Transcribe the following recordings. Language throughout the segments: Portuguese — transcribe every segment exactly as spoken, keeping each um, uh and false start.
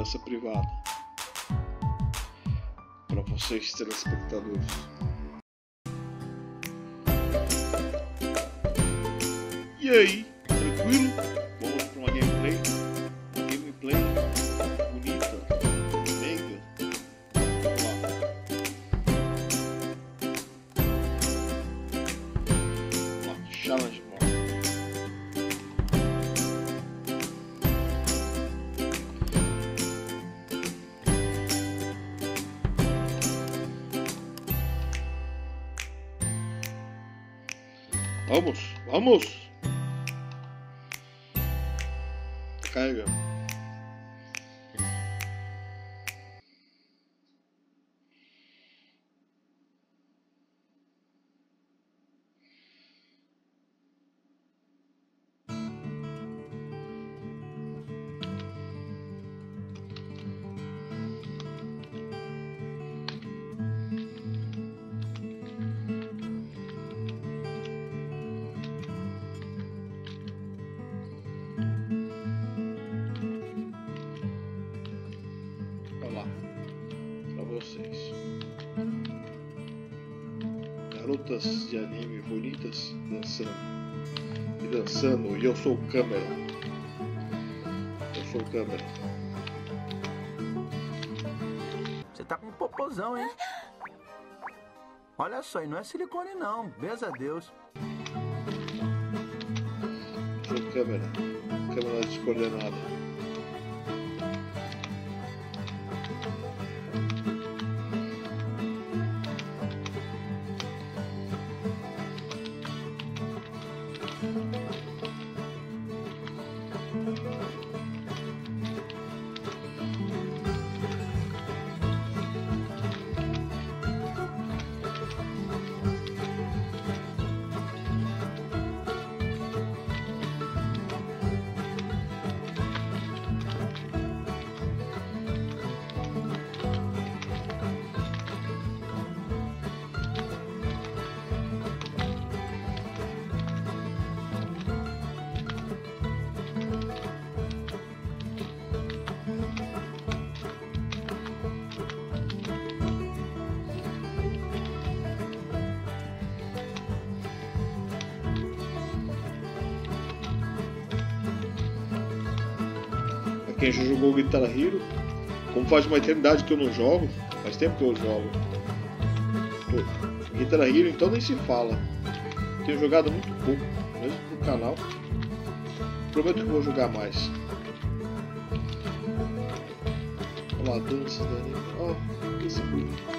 segurança privada para vocês, telespectadores. E aí, tranquilo? Vamos para uma gameplay, uma gameplay bonita, meiga. Vamos lá. Vamos lá, challenge mode. Vamos, vamos! Carga. Vocês, garotas de anime bonitas dançando e dançando, e eu sou câmera. Eu sou câmera. Você tá com um popozão, hein? Olha só, e não é silicone não, benza a Deus. Sou câmera, câmera descoordenada. Quem já jogou Guitar Hero, como faz uma eternidade que eu não jogo, faz tempo que eu jogo Guitar Hero, então nem se fala. Tenho jogado muito pouco, mesmo pro canal. Prometo que vou jogar mais. Olha lá, dança da anime. Oh, esse bonito.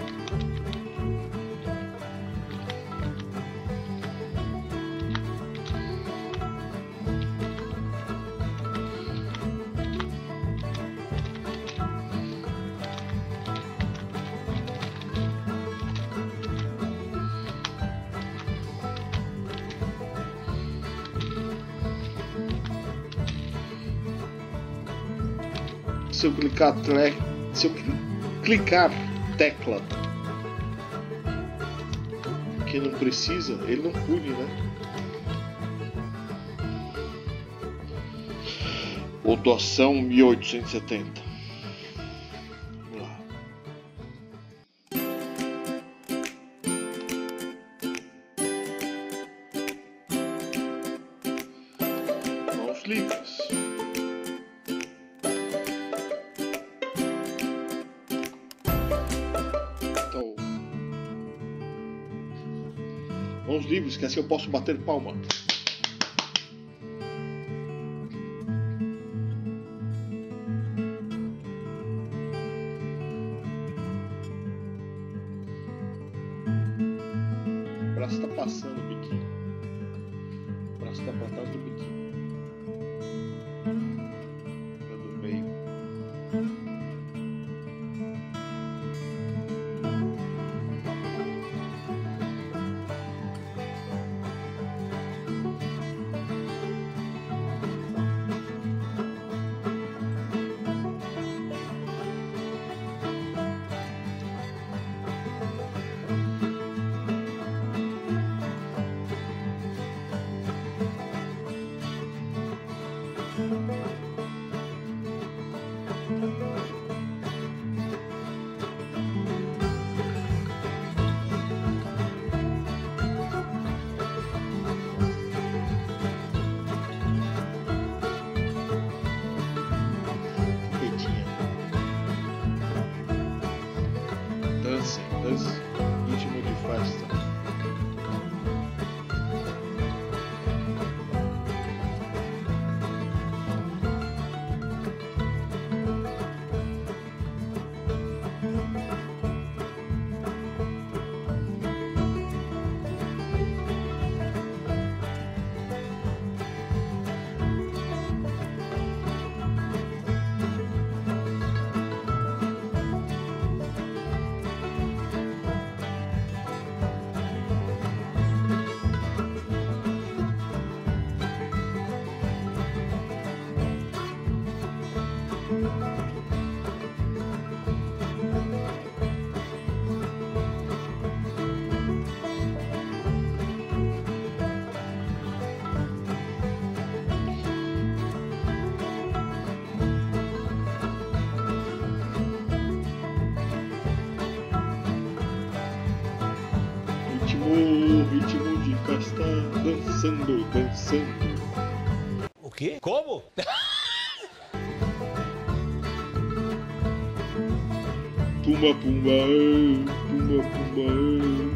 Se eu clicar tre... se eu clicar tecla que não precisa, ele não pune, né? O doação mil oitocentos e setenta. Vamos lá. Mãos livres. Mãos livres, que assim eu posso bater palma. O braço está passando o biquinho. O braço está para trás do biquinho. É do meio. dançando, dançando. O quê? Como? Pumba, pumba, pumba, pumba.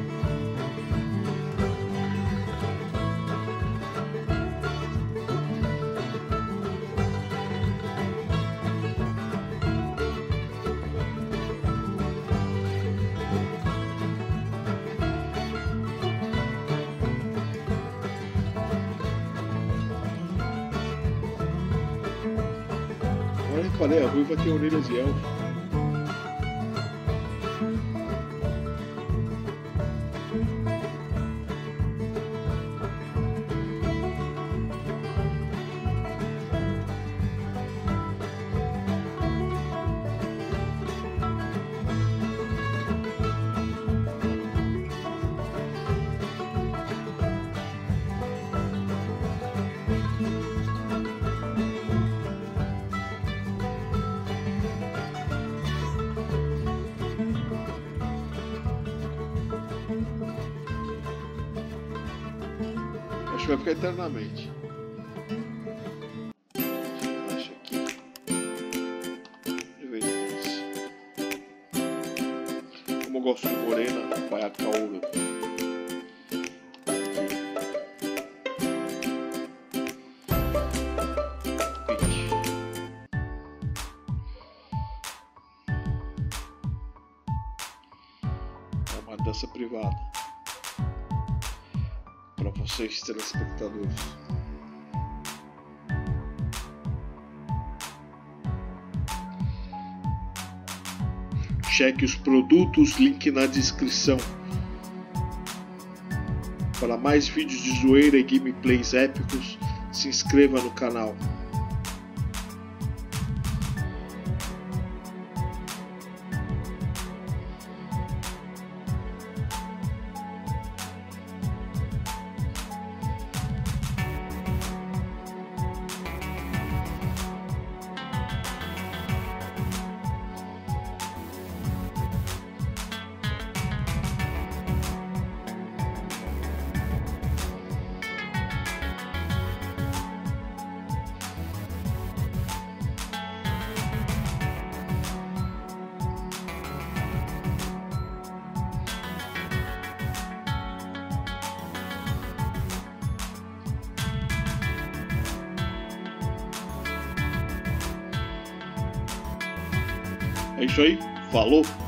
Agora eu falei, a ruiva tem orelhas de elfo. Acho que vai ficar eternamente. Acho aqui. De vez em quando. Como eu gosto de morena, vai a caouro. É uma dança privada. Para vocês, telespectadores. Cheque os produtos, link na descrição. Para mais vídeos de zoeira e gameplays épicos, se inscreva no canal. É isso aí, falou!